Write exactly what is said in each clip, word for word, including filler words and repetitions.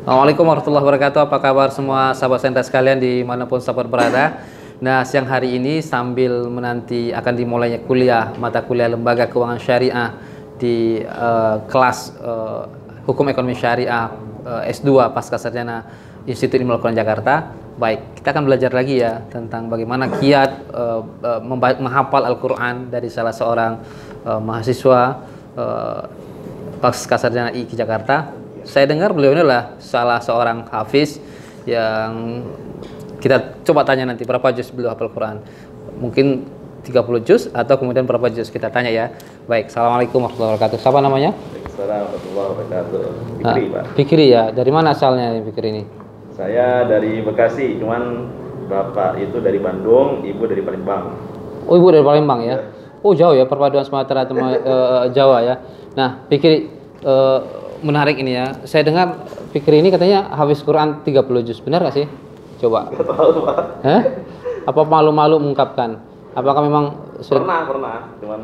Assalamualaikum warahmatullahi wabarakatuh. Apa kabar semua sahabat sentra sekalian dimanapun sahabat berada. Nah, siang hari ini sambil menanti akan dimulainya kuliah mata kuliah Lembaga Keuangan Syariah di uh, kelas uh, Hukum Ekonomi Syariah uh, S dua Pasca Sarjana Institut Ilmu Al-Quran Jakarta. Baik, kita akan belajar lagi ya tentang bagaimana kiat uh, uh, menghafal Al-Quran dari salah seorang uh, mahasiswa uh, Pasca Sarjana I K I Jakarta. Saya dengar beliau ini adalah salah seorang hafiz yang kita coba tanya nanti berapa juz beliau hafal Quran. Mungkin tiga puluh juz atau kemudian berapa juz, kita tanya ya. Baik, Assalamualaikum warahmatullahi wabarakatuh. Siapa namanya? Assalamualaikum warahmatullahi wabarakatuh. Fikri, nah, Pak. Fikri ya. Dari mana asalnya Fikri ini? Saya dari Bekasi, cuman bapak itu dari Bandung, ibu dari Palembang. Oh, ibu dari Palembang ya? Oh, jauh ya perpaduan Sumatera atau uh, Jawa ya. Nah, Fikri uh, menarik ini ya. Saya dengar Fikri ini katanya hafiz Quran tiga puluh juz. Benar gak sih? Coba. Gak tahu, Pak. Hah? Apa malu-malu mengungkapkan? Apakah memang sudah Pernah, pernah. Cuman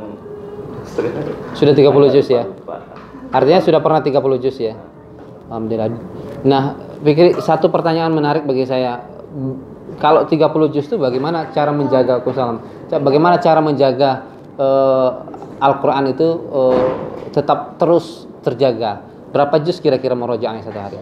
sudah tiga puluh juz ya? Artinya sudah pernah tiga puluh juz ya? Alhamdulillah. Nah, Fikri, satu pertanyaan menarik bagi saya. Kalau tiga puluh juz itu bagaimana cara menjaga Kusalam? Bagaimana cara menjaga uh, Al-Quran itu uh, tetap terus terjaga? Berapa juz kira-kira merojaahnya satu hari?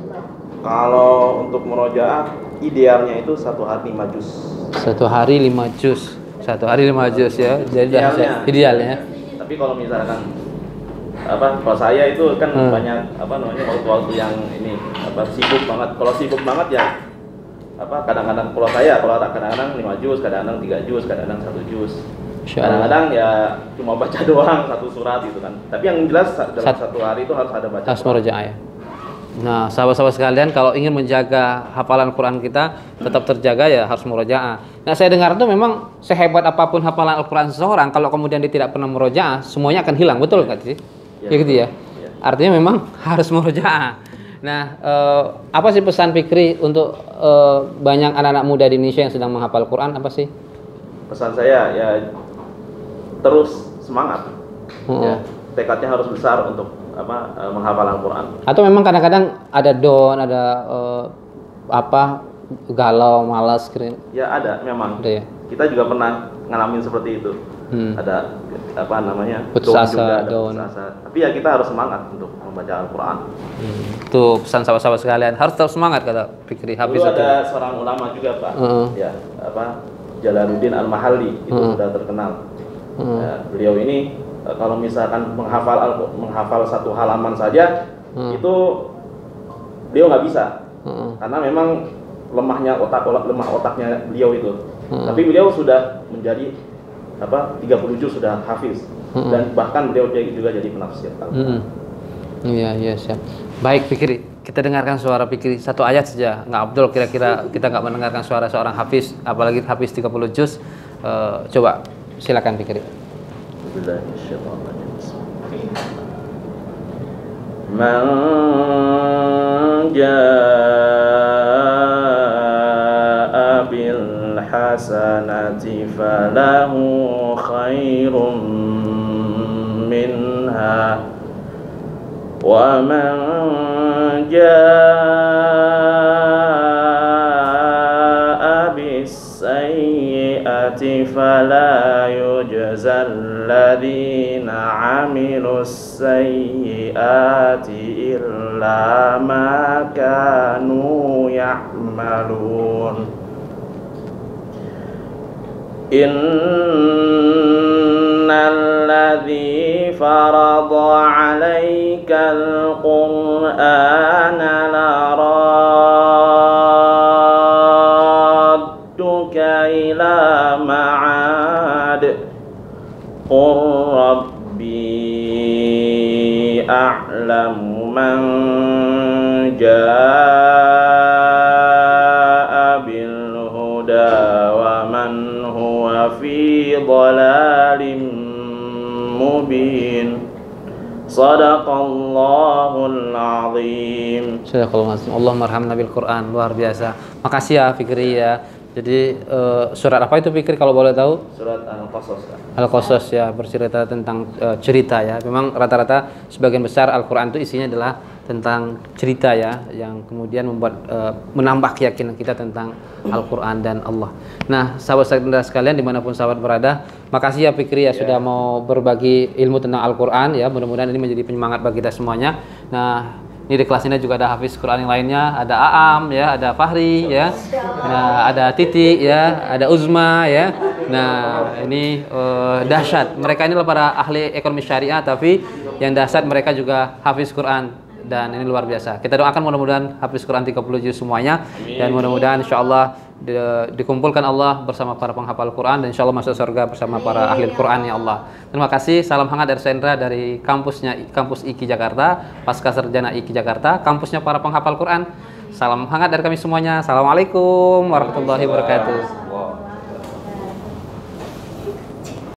Kalau untuk merojaah idealnya itu satu hari lima juz. Satu hari lima juz. Satu hari lima juz ya. Jadi idealnya. Idealnya. Tapi kalau misalkan apa? Kalau saya itu kan hmm. banyak apa namanya waktu-waktu yang ini apa sibuk banget. Kalau sibuk banget ya apa kadang-kadang kalau saya kalau kadang-kadang lima juz, kadang-kadang tiga juz, kadang-kadang satu juz. Kadang-kadang ya cuma baca doang satu surat gitu kan. Tapi yang jelas dalam Sat satu hari itu harus ada baca. Harus merojaah ya. Nah, sahabat-sahabat sekalian, kalau ingin menjaga hafalan Quran kita tetap terjaga ya harus merojaah. Nah, saya dengar itu memang sehebat apapun hafalan Al-Quran seseorang, kalau kemudian dia tidak pernah merojaah, semuanya akan hilang, betul nggak sih? Ya, ya gitu ya. Ya. Artinya memang harus merojaah. Nah, eh, apa sih pesan Fikri untuk eh, banyak anak-anak muda di Indonesia yang sedang menghafal Quran? Apa sih? Pesan saya ya terus semangat, hmm. ya, tekadnya harus besar untuk apa uh, menghafal Al-Quran. Atau memang kadang-kadang ada down, ada uh, apa galau, malas, keren? Ya ada, memang. Ada, ya? Kita juga pernah ngalamin seperti itu. Hmm. Ada apa namanya? Putus down asa, juga, ada down. putus asa. Tapi ya kita harus semangat untuk membaca Al-Quran. Hmm. Tuh pesan sahabat-sahabat sekalian, harus tetap semangat kata Fikri. Habis Dulu ada itu. seorang ulama juga Pak, uh. ya apa Jalaluddin Al-Mahalli itu uh. sudah terkenal. Hmm. Ya, beliau ini kalau misalkan menghafal menghafal satu halaman saja hmm. itu beliau nggak bisa hmm. karena memang lemahnya otak lemah otaknya beliau itu. Hmm. Tapi beliau sudah menjadi apa tiga puluh juz sudah hafiz hmm. dan bahkan beliau juga jadi penafsir. Hmm. Iya iya siap. Baik Fikri, kita dengarkan suara Fikri satu ayat saja. Nggak Abdul kira-kira kita nggak mendengarkan suara seorang hafiz, apalagi hafiz tiga puluh juz. Uh, coba silakan Fikri. Man jaa'a bil hasanati falahu khairum minha wa man jaa'a bis sayyi'ati fala yujzal الذين عملوا السيئات إلا ما كانوا يعملون إن الذي فرض عليك القرآن لرادك إلى معاد قل ربي أعلم من جاء بالهدى ومن هو في ضلال مبين صدق الله العظيم. Sadaqallahul azim. Allahumma arhamna bil Quran. Luar biasa. Makasih ya Fikri ya. Jadi uh, surat apa itu Fikri kalau boleh tahu? Surat Al-Qasas. Al-Qasas ya, bercerita tentang uh, cerita ya. Memang rata-rata sebagian besar Al-Quran itu isinya adalah tentang cerita ya, yang kemudian membuat uh, menambah keyakinan kita tentang Al-Quran dan Allah. Nah, sahabat-sahabat sekalian dimanapun sahabat berada, makasih ya Fikri ya, ya sudah mau berbagi ilmu tentang Al-Quran ya. Mudah-mudahan ini menjadi penyemangat bagi kita semuanya. Nah, ini di kelas ini juga ada Hafiz Quran yang lainnya, ada Aam ya, ada Fahri ya, nah ada Titi ya, ada Uzma ya. Nah ini uh, dahsyat. Mereka ini para ahli ekonomi syariah, tapi yang dahsyat mereka juga Hafiz Quran. Dan ini luar biasa. Kita doakan mudah-mudahan Hafiz Quran tiga puluh juz semuanya. Amin. Dan mudah-mudahan insya Allah di, dikumpulkan Allah bersama para penghafal Quran, dan insya Allah masuk surga bersama para ahli Quran ya Allah. Terima kasih. Salam hangat dari Sendra, dari kampusnya kampus I K I Jakarta, Pasca Sarjana I K I Jakarta, kampusnya para penghafal Quran. Salam hangat dari kami semuanya. Assalamualaikum warahmatullahi wabarakatuh.